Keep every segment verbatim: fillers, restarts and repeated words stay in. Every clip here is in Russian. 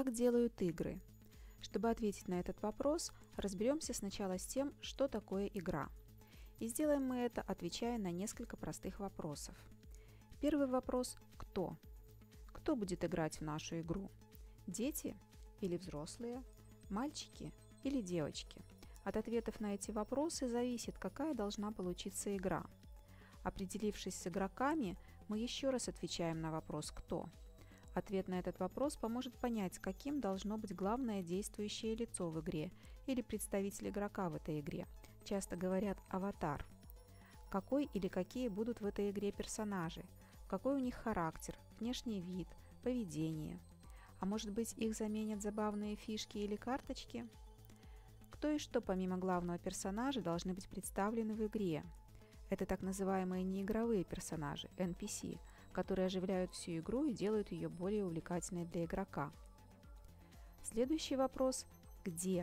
Как делают игры? Чтобы ответить на этот вопрос, разберемся сначала с тем, что такое игра. И сделаем мы это, отвечая на несколько простых вопросов. Первый вопрос – кто? Кто будет играть в нашу игру? Дети или взрослые? Мальчики или девочки? От ответов на эти вопросы зависит, какая должна получиться игра. Определившись с игроками, мы еще раз отвечаем на вопрос «кто?». Ответ на этот вопрос поможет понять, каким должно быть главное действующее лицо в игре или представитель игрока в этой игре. Часто говорят «аватар». Какой или какие будут в этой игре персонажи, какой у них характер, внешний вид, поведение. А может быть, их заменят забавные фишки или карточки? Кто и что помимо главного персонажа должны быть представлены в игре? Это так называемые неигровые персонажи, эн пи си, которые оживляют всю игру и делают ее более увлекательной для игрока. Следующий вопрос – где?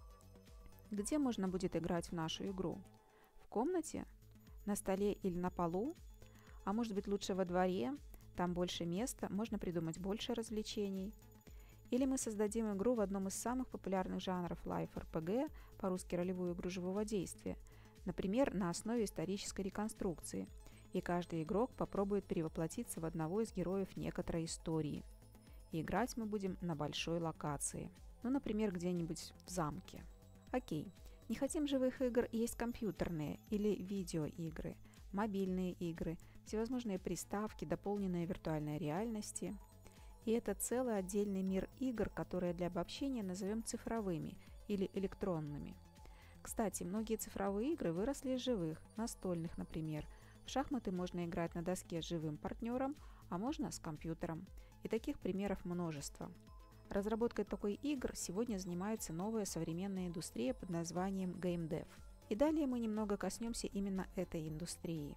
Где можно будет играть в нашу игру? В комнате? На столе или на полу? А может быть, лучше во дворе? Там больше места, можно придумать больше развлечений. Или мы создадим игру в одном из самых популярных жанров Live эр пи джи, по-русски ролевую игру живого действия, например, на основе исторической реконструкции, и каждый игрок попробует перевоплотиться в одного из героев некоторой истории. И играть мы будем на большой локации, ну, например, где-нибудь в замке. Окей, не хотим живых игр, есть компьютерные или видеоигры, мобильные игры, всевозможные приставки, дополненные виртуальной реальности. И это целый отдельный мир игр, которые для обобщения назовем цифровыми или электронными. Кстати, многие цифровые игры выросли из живых, настольных, например. В шахматы можно играть на доске с живым партнером, а можно с компьютером. И таких примеров множество. Разработкой такой игр сегодня занимается новая современная индустрия под названием геймдев. И далее мы немного коснемся именно этой индустрии.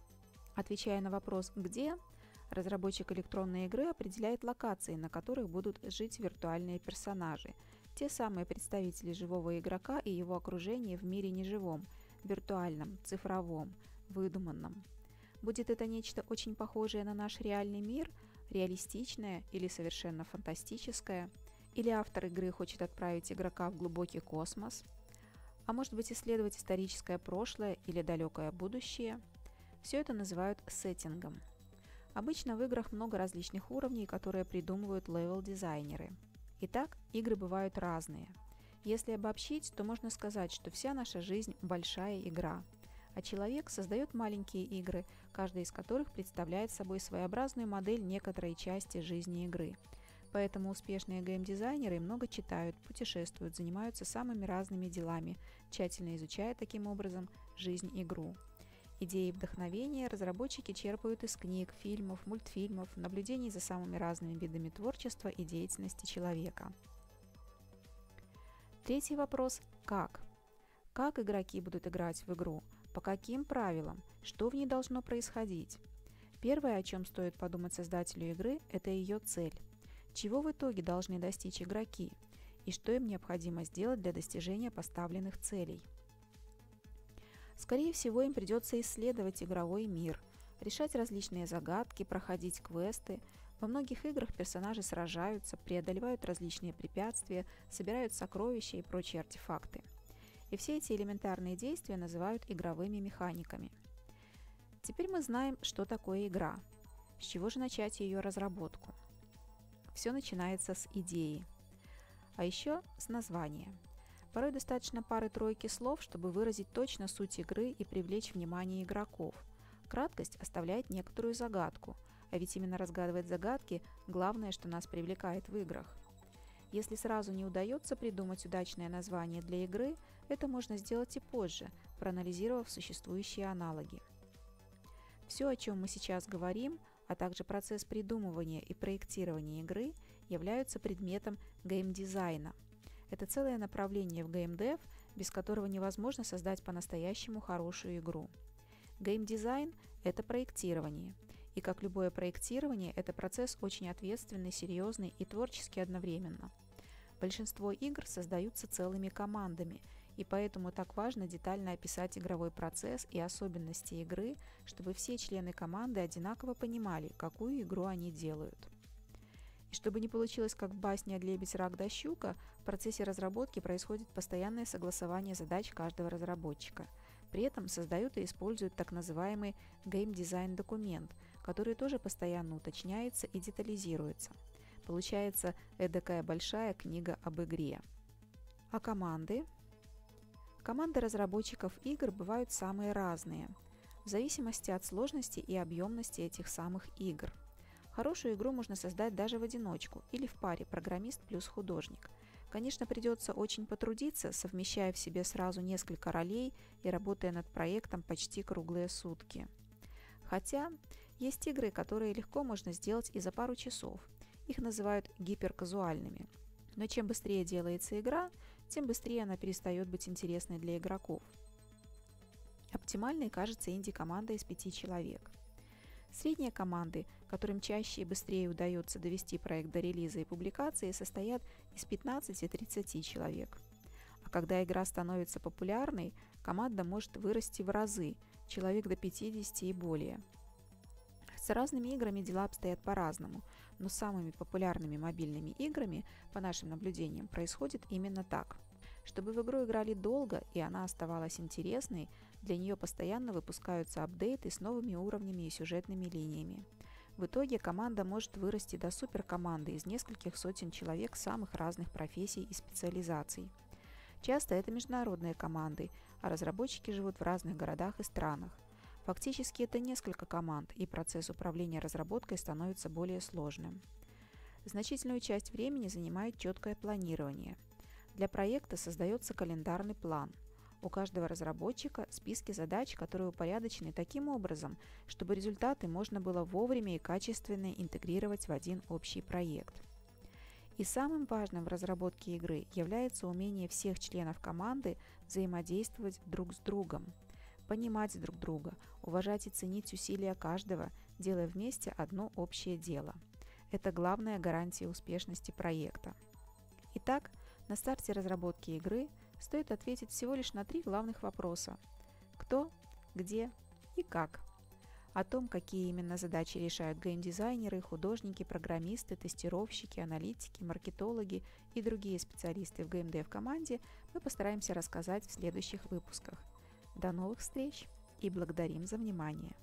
Отвечая на вопрос «где?», разработчик электронной игры определяет локации, на которых будут жить виртуальные персонажи, те самые представители живого игрока и его окружения в мире неживом, виртуальном, цифровом, выдуманном. Будет это нечто очень похожее на наш реальный мир, реалистичное или совершенно фантастическое, или автор игры хочет отправить игрока в глубокий космос, а может быть исследовать историческое прошлое или далекое будущее. Все это называют сеттингом. Обычно в играх много различных уровней, которые придумывают левел-дизайнеры. Итак, игры бывают разные. Если обобщить, то можно сказать, что вся наша жизнь – большая игра, а человек создает маленькие игры, каждая из которых представляет собой своеобразную модель некоторой части жизни игры. Поэтому успешные геймдизайнеры много читают, путешествуют, занимаются самыми разными делами, тщательно изучая таким образом жизнь-игру. Идеи и вдохновения разработчики черпают из книг, фильмов, мультфильмов, наблюдений за самыми разными видами творчества и деятельности человека. Третий вопрос – как? Как игроки будут играть в игру? По каким правилам? Что в ней должно происходить? Первое, о чем стоит подумать создателю игры – это ее цель. Чего в итоге должны достичь игроки? И что им необходимо сделать для достижения поставленных целей? Скорее всего, им придется исследовать игровой мир, решать различные загадки, проходить квесты. Во многих играх персонажи сражаются, преодолевают различные препятствия, собирают сокровища и прочие артефакты. И все эти элементарные действия называют игровыми механиками. Теперь мы знаем, что такое игра. С чего же начать ее разработку? Все начинается с идеи, а еще с названия. Порой достаточно пары-тройки слов, чтобы выразить точно суть игры и привлечь внимание игроков. Краткость оставляет некоторую загадку, а ведь именно разгадывать загадки – главное, что нас привлекает в играх. Если сразу не удается придумать удачное название для игры, это можно сделать и позже, проанализировав существующие аналоги. Все, о чем мы сейчас говорим, а также процесс придумывания и проектирования игры, являются предметом геймдизайна. Это целое направление в геймдев, без которого невозможно создать по-настоящему хорошую игру. Геймдизайн – это проектирование. И как любое проектирование, это процесс очень ответственный, серьезный и творческий одновременно. Большинство игр создаются целыми командами, и поэтому так важно детально описать игровой процесс и особенности игры, чтобы все члены команды одинаково понимали, какую игру они делают. И чтобы не получилось как в басне «Лебедь, рак да щука», в процессе разработки происходит постоянное согласование задач каждого разработчика. При этом создают и используют так называемый гейм-дизайн-документ, который тоже постоянно уточняется и детализируется. Получается эдакая большая книга об игре. А команды? Команды разработчиков игр бывают самые разные, в зависимости от сложности и объемности этих самых игр. Хорошую игру можно создать даже в одиночку или в паре программист плюс художник. Конечно, придется очень потрудиться, совмещая в себе сразу несколько ролей и работая над проектом почти круглые сутки. Хотя есть игры, которые легко можно сделать и за пару часов. Их называют гиперказуальными. Но чем быстрее делается игра, тем быстрее она перестает быть интересной для игроков. Оптимальной кажется инди-команда из пяти человек. Средние команды, которым чаще и быстрее удается довести проект до релиза и публикации, состоят из пятнадцати-тридцати человек. А когда игра становится популярной, команда может вырасти в разы, человек до пятидесяти и более. С разными играми дела обстоят по-разному, но с самыми популярными мобильными играми, по нашим наблюдениям, происходит именно так. Чтобы в игру играли долго и она оставалась интересной, для нее постоянно выпускаются апдейты с новыми уровнями и сюжетными линиями. В итоге команда может вырасти до суперкоманды из нескольких сотен человек самых разных профессий и специализаций. Часто это международные команды, а разработчики живут в разных городах и странах. Фактически это несколько команд, и процесс управления разработкой становится более сложным. Значительную часть времени занимает четкое планирование. Для проекта создается календарный план. У каждого разработчика списки задач, которые упорядочены таким образом, чтобы результаты можно было вовремя и качественно интегрировать в один общий проект. И самым важным в разработке игры является умение всех членов команды взаимодействовать друг с другом, понимать друг друга, уважать и ценить усилия каждого, делая вместе одно общее дело. Это главная гарантия успешности проекта. Итак, на старте разработки игры стоит ответить всего лишь на три главных вопроса: кто, где и как. О том, какие именно задачи решают геймдизайнеры, художники, программисты, тестировщики, аналитики, маркетологи и другие специалисты в геймдев-команде, мы постараемся рассказать в следующих выпусках. До новых встреч и благодарим за внимание!